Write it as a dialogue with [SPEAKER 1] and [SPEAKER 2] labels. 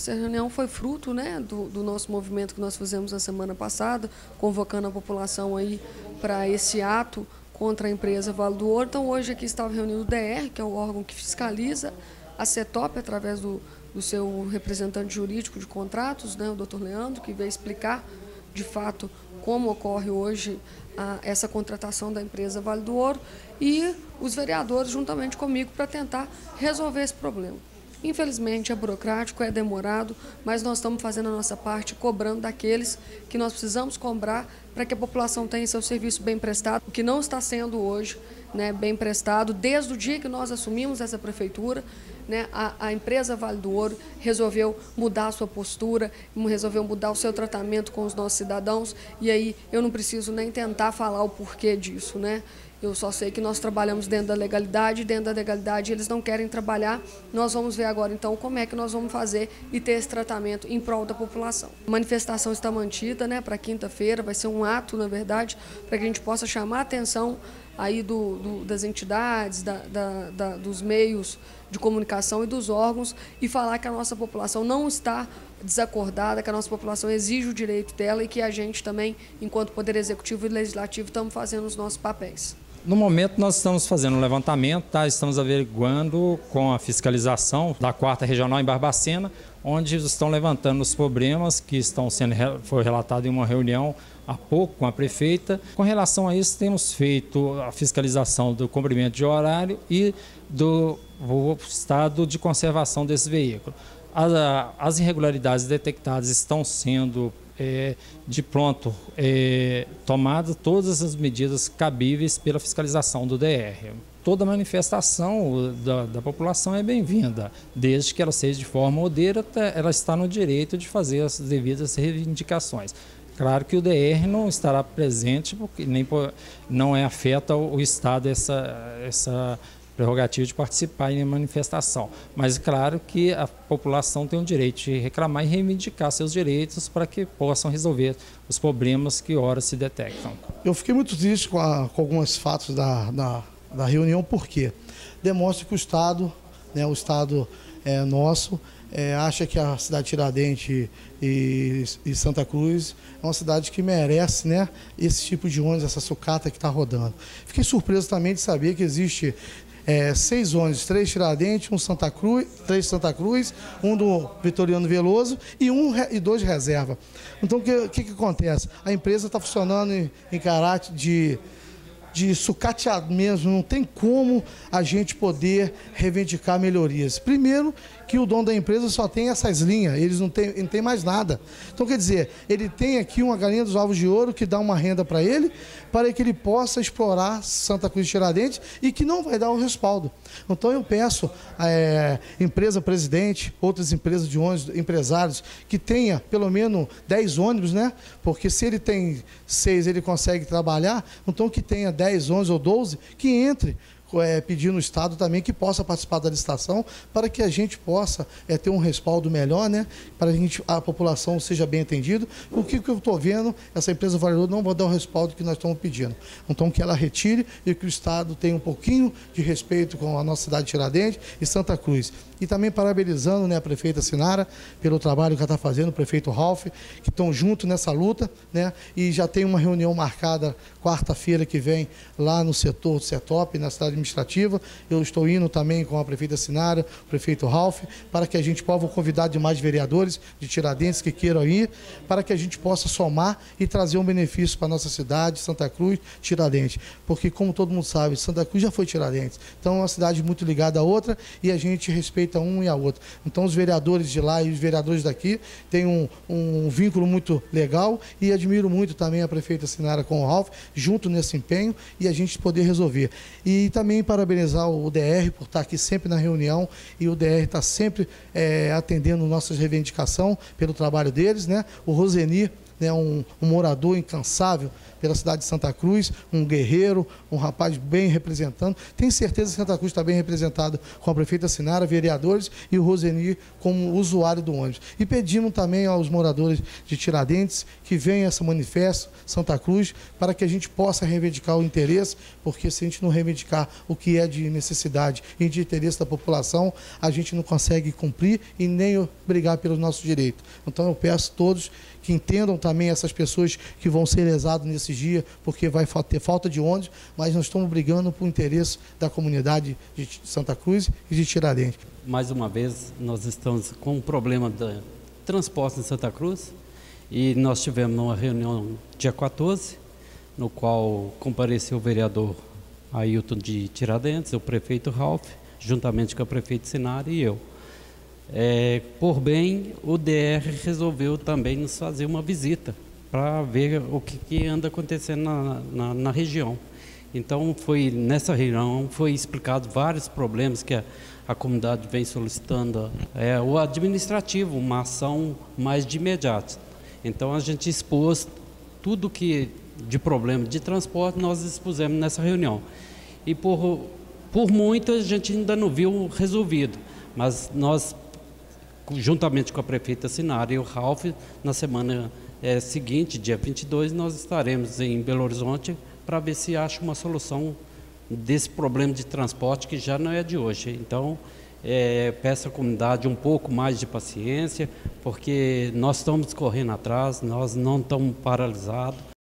[SPEAKER 1] Essa reunião foi fruto, né, do nosso movimento que nós fizemos na semana passada, convocando a população aí para esse ato contra a empresa Vale do Ouro. Então, hoje aqui estava reunido o DR, que é o órgão que fiscaliza a CETOP, através do seu representante jurídico de contratos, né, o doutor Leandro, que veio explicar, de fato, como ocorre hoje essa contratação da empresa Vale do Ouro, e os vereadores, juntamente comigo, para tentar resolver esse problema. Infelizmente, é burocrático, é demorado, mas nós estamos fazendo a nossa parte, cobrando daqueles que nós precisamos cobrar para que a população tenha seu serviço bem prestado, o que não está sendo hoje, né, bem prestado. Desde o dia que nós assumimos essa prefeitura, né, a empresa Vale do Ouro resolveu mudar a sua postura, resolveu mudar o seu tratamento com os nossos cidadãos, e aí eu não preciso nem tentar falar o porquê disso, né? Eu só sei que nós trabalhamos dentro da legalidade, eles não querem trabalhar. Nós vamos ver agora, então, como é que nós vamos fazer e ter esse tratamento em prol da população. A manifestação está mantida, né, para quinta-feira, vai ser um ato, na verdade, para que a gente possa chamar a atenção aí das entidades, dos meios de comunicação e dos órgãos, e falar que a nossa população não está desacordada, que a nossa população exige o direito dela e que a gente também, enquanto Poder Executivo e Legislativo, estamos fazendo os nossos papéis.
[SPEAKER 2] No momento, nós estamos fazendo um levantamento, tá? Estamos averiguando com a fiscalização da 4ª Regional em Barbacena, onde estão levantando os problemas que foi relatado em uma reunião há pouco com a prefeita. Com relação a isso, temos feito a fiscalização do cumprimento de horário e do estado de conservação desse veículo. As irregularidades detectadas estão sendo de pronto tomadas todas as medidas cabíveis pela fiscalização do DR. Toda manifestação da população é bem-vinda, desde que ela seja de forma ordeira, ela está no direito de fazer as devidas reivindicações. Claro que o DR não estará presente, porque não é afeta o Estado essa prerrogativa de participar em manifestação. Mas é claro que a população tem o direito de reclamar e reivindicar seus direitos para que possam resolver os problemas que ora se detectam.
[SPEAKER 3] Eu fiquei muito triste com alguns fatos da reunião, porque demonstra que o Estado, né, o Estado nosso, acha que a cidade de Tiradentes e Santa Cruz é uma cidade que merece, né, esse tipo de ônibus, essa sucata que está rodando. Fiquei surpreso também de saber que existe 6 ônibus, 3 Tiradentes, 3 Santa Cruz, um do Vitoriano Veloso e 2 reserva. Então, o que acontece? A empresa está funcionando em caráter de sucateado mesmo, não tem como a gente poder reivindicar melhorias. Primeiro, que o dono da empresa só tem essas linhas, eles não tem mais nada. Então, quer dizer, ele tem aqui uma galinha dos ovos de ouro que dá uma renda para ele, para que ele possa explorar Santa Cruz de Tiradentes e que não vai dar o respaldo. Então, eu peço à empresa presidente, outras empresas de ônibus, empresários, que tenha pelo menos 10 ônibus, né? Porque se ele tem 6, ele consegue trabalhar, então que tenha 10, 11 ou 12, que entre pedindo no Estado também que possa participar da licitação para que a gente possa ter um respaldo melhor, né? Para que a população seja bem atendida. O que eu estou vendo, essa empresa Vale do Ouro não vai dar o respaldo que nós estamos pedindo. Então, que ela retire e que o Estado tenha um pouquinho de respeito com a nossa cidade de Tiradentes e Santa Cruz. E também parabenizando, né, a prefeita Sinara pelo trabalho que ela está fazendo, o prefeito Ralph, que estão juntos nessa luta, né? E já tem uma reunião marcada quarta-feira que vem lá no setor do CETOP, na cidade administrativa. Eu estou indo também com a prefeita Sinara, o prefeito Ralph, para que a gente possa convidar demais vereadores de Tiradentes que queiram ir, para que a gente possa somar e trazer um benefício para a nossa cidade, Santa Cruz, Tiradentes. Porque, como todo mundo sabe, Santa Cruz já foi Tiradentes. Então, é uma cidade muito ligada à outra e a gente respeita um e a outra. Então, os vereadores de lá e os vereadores daqui têm um vínculo muito legal e admiro muito também a prefeita Sinara com o Ralph, junto nesse empenho e a gente poder resolver. E também parabenizar o DR por estar aqui sempre na reunião e o DR está sempre atendendo nossas reivindicações pelo trabalho deles, né? O Roseni né, um morador incansável pela cidade de Santa Cruz, um guerreiro, um rapaz bem representando. Tenho certeza que Santa Cruz está bem representada com a prefeita Sinara, vereadores e o Rosenir como usuário do ônibus. E pedimos também aos moradores de Tiradentes que venham a esse manifesto Santa Cruz para que a gente possa reivindicar o interesse, porque se a gente não reivindicar o que é de necessidade e de interesse da população, a gente não consegue cumprir e nem brigar pelos nossos direitos. Então eu peço a todos que entendam também essas pessoas que vão ser lesadas nesse dia, porque vai ter falta de ônibus, mas nós estamos brigando por interesse da comunidade de Santa Cruz e de Tiradentes.
[SPEAKER 4] Mais uma vez, nós estamos com um problema de transporte em Santa Cruz e nós tivemos uma reunião dia 14, no qual compareceu o vereador Ailton de Tiradentes, o prefeito Ralph, juntamente com a prefeita Sinara e eu. Por bem, o DR resolveu também nos fazer uma visita para ver o que anda acontecendo na região. Então, nessa reunião foi explicado vários problemas que a comunidade vem solicitando, o administrativo, uma ação mais de imediato. Então, a gente expôs tudo que de problema de transporte, nós expusemos nessa reunião. E por muito a gente ainda não viu resolvido, mas nós, juntamente com a prefeita Sinara e o Ralph, na semana seguinte, dia 22, nós estaremos em Belo Horizonte para ver se acha uma solução desse problema de transporte que já não é de hoje. Então, peço à comunidade um pouco mais de paciência, porque nós estamos correndo atrás, nós não estamos paralisados.